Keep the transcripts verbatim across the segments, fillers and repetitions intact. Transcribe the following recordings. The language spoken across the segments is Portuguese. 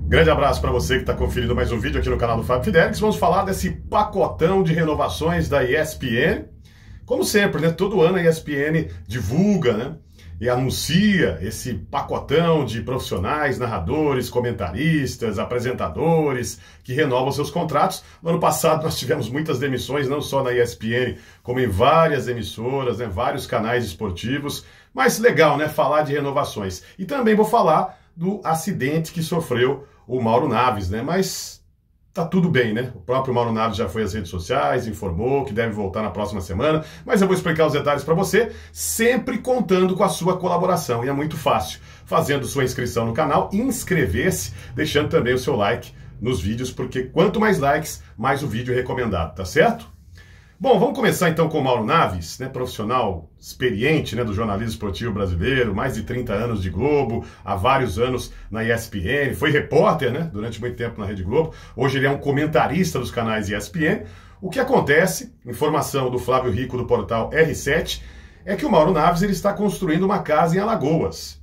Grande abraço para você que está conferindo mais um vídeo aqui no canal do Fábio Fidelix. Vamos falar desse pacotão de renovações da E S P N. Como sempre, né? Todo ano a E S P N divulga, né? E anuncia esse pacotão de profissionais, narradores, comentaristas, apresentadores que renovam seus contratos. No ano passado nós tivemos muitas demissões, não só na E S P N, como em várias emissoras, né? Vários canais esportivos. Mas legal, né? Falar de renovações. E também vou falar do acidente que sofreu o Mauro Naves, né? Mas tá tudo bem, né? O próprio Mauro Naves já foi às redes sociais, informou que deve voltar na próxima semana, mas eu vou explicar os detalhes para você, sempre contando com a sua colaboração. E é muito fácil, fazendo sua inscrição no canal, inscrever-se, deixando também o seu like nos vídeos, porque quanto mais likes, mais o vídeo é recomendado, tá certo? Bom, vamos começar então com o Mauro Naves, né, profissional experiente, né, do jornalismo esportivo brasileiro, mais de trinta anos de Globo, há vários anos na E S P N, foi repórter, né, durante muito tempo na Rede Globo, hoje ele é um comentarista dos canais E S P N. O que acontece, informação do Flávio Rico do portal R sete, é que o Mauro Naves ele está construindo uma casa em Alagoas.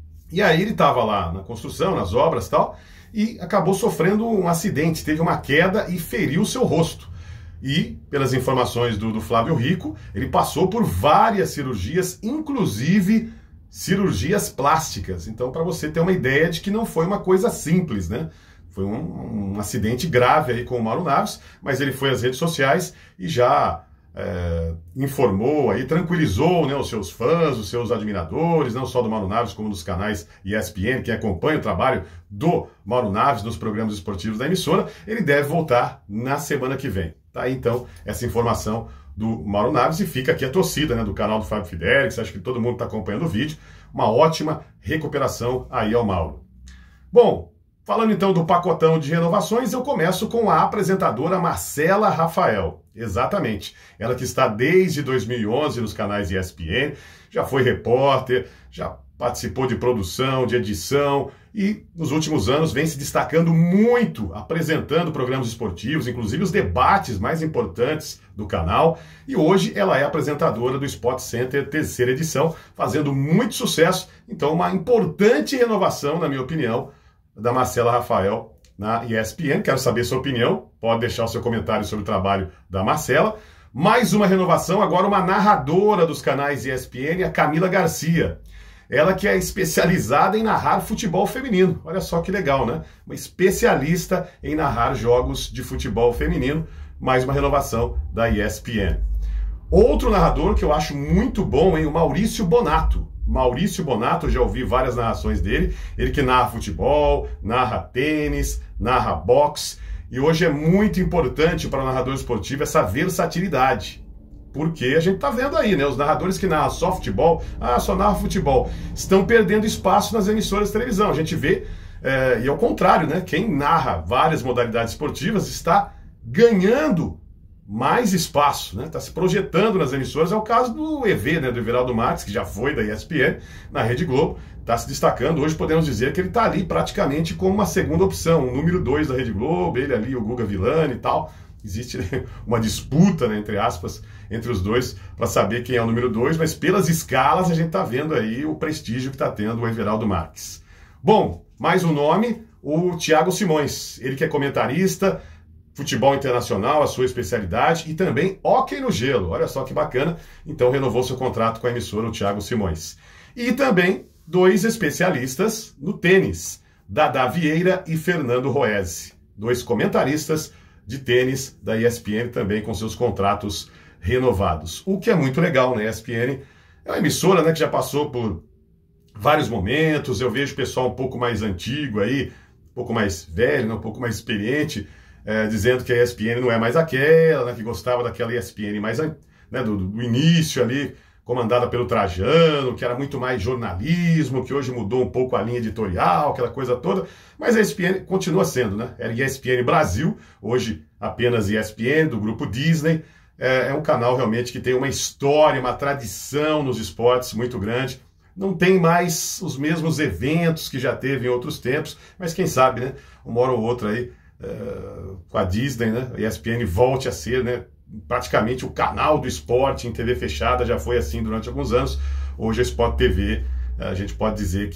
E aí ele estava lá na construção, nas obras e tal, e acabou sofrendo um acidente, teve uma queda e feriu o seu rosto. E, pelas informações do, do Flávio Rico, ele passou por várias cirurgias, inclusive cirurgias plásticas. Então, para você ter uma ideia de que não foi uma coisa simples, né? Foi um, um acidente grave aí com o Mauro Naves, mas ele foi às redes sociais e já é, informou, aí, tranquilizou, né, os seus fãs, os seus admiradores, não só do Mauro Naves, como dos canais E S P N, que acompanha o trabalho do Mauro Naves nos programas esportivos da emissora. Ele deve voltar na semana que vem. Tá aí, então, essa informação do Mauro Naves, e fica aqui a torcida, né, do canal do Fábio Fidelix. Acho que todo mundo está acompanhando o vídeo. Uma ótima recuperação aí ao Mauro. Bom, falando então do pacotão de renovações, eu começo com a apresentadora Marcela Rafael. Exatamente. Ela que está desde dois mil e onze nos canais E S P N, já foi repórter, já participou de produção, de edição, e nos últimos anos vem se destacando muito, apresentando programas esportivos, inclusive os debates mais importantes do canal. E hoje ela é apresentadora do Sport Center, terceira edição, fazendo muito sucesso. Então, uma importante renovação, na minha opinião, da Marcela Rafael na E S P N. Quero saber sua opinião, pode deixar o seu comentário sobre o trabalho da Marcela. Mais uma renovação, agora uma narradora dos canais E S P N, a Camila Garcia. Ela que é especializada em narrar futebol feminino. Olha só que legal, né? Uma especialista em narrar jogos de futebol feminino. Mais uma renovação da E S P N. Outro narrador que eu acho muito bom, hein? O Maurício Bonato. Maurício Bonato, eu já ouvi várias narrações dele. Ele que narra futebol, narra tênis, narra boxe. E hoje é muito importante para o narrador esportivo essa versatilidade. Porque a gente tá vendo aí, né? Os narradores que narram só futebol, ah, só narra futebol, estão perdendo espaço nas emissoras de televisão. A gente vê, é, e ao contrário, né? Quem narra várias modalidades esportivas está ganhando mais espaço, né? Está se projetando nas emissoras. É o caso do E V, né? Do Everaldo Marques, que já foi da E S P N, na Rede Globo, está se destacando. Hoje podemos dizer que ele está ali praticamente como uma segunda opção, o número dois da Rede Globo, ele ali, o Guga Villani e tal. Existe, né, uma disputa, né, entre aspas, entre os dois para saber quem é o número dois, mas pelas escalas a gente está vendo aí o prestígio que está tendo o Everaldo Marques. Bom, mais um nome, o Thiago Simões, ele que é comentarista, futebol internacional, a sua especialidade, e também hóquei no gelo. Olha só que bacana, então renovou seu contrato com a emissora, o Thiago Simões. E também dois especialistas no tênis, Dada Vieira e Fernando Roese, dois comentaristas de tênis da E S P N, também com seus contratos renovados. O que é muito legal, né? A E S P N é uma emissora, né, que já passou por vários momentos. Eu vejo pessoal um pouco mais antigo aí, um pouco mais velho, né, um pouco mais experiente, é, dizendo que a E S P N não é mais aquela, né, que gostava daquela E S P N mais, né, do, do início ali, comandada pelo Trajano, que era muito mais jornalismo, que hoje mudou um pouco a linha editorial, aquela coisa toda, mas a E S P N continua sendo, né? Era E S P N Brasil, hoje apenas E S P N, do grupo Disney. É, é um canal realmente que tem uma história, uma tradição nos esportes muito grande. Não tem mais os mesmos eventos que já teve em outros tempos, mas quem sabe, né? Uma hora ou outra aí, é, com a Disney, né? A E S P N volte a ser, né, praticamente o canal do esporte em T V fechada. Já foi assim durante alguns anos. Hoje a Sport T V, a gente pode dizer que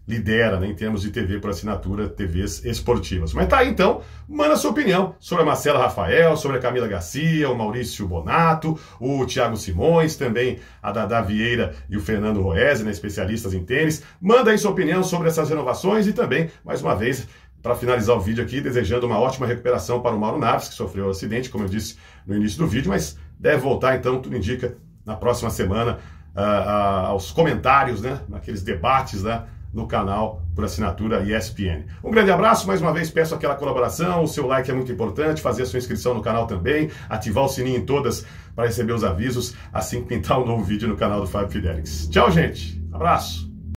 lidera, né, em termos de T V por assinatura, T Vs esportivas. Mas tá aí então, manda sua opinião sobre a Marcela Rafael, sobre a Camila Garcia, o Maurício Bonato, o Thiago Simões, também a Dada Vieira e o Fernando Roese, né, especialistas em tênis. Manda aí sua opinião sobre essas renovações e também, mais uma vez, para finalizar o vídeo aqui, desejando uma ótima recuperação para o Mauro Naves, que sofreu um acidente, como eu disse no início do vídeo, mas deve voltar então, tudo indica, na próxima semana, uh, uh, aos comentários, né, naqueles debates, né, no canal por assinatura E S P N. Um grande abraço, mais uma vez peço aquela colaboração, o seu like é muito importante, fazer a sua inscrição no canal também, ativar o sininho em todas para receber os avisos assim que pintar um novo vídeo no canal do Fábio Fidelix. Tchau, gente. Abraço.